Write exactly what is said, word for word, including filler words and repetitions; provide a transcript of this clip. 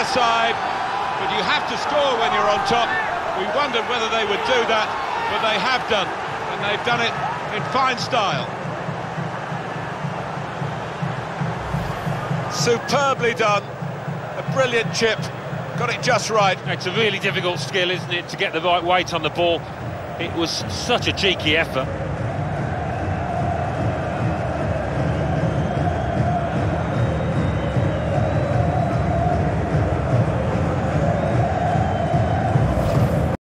their side, but you have to score when you're on top. We wondered whether they would do that, but they have done, and they've done it in fine style. Superbly done, a brilliant chip, got it just right. It's a really difficult skill, isn't it, to get the right weight on the ball. It was such a cheeky effort.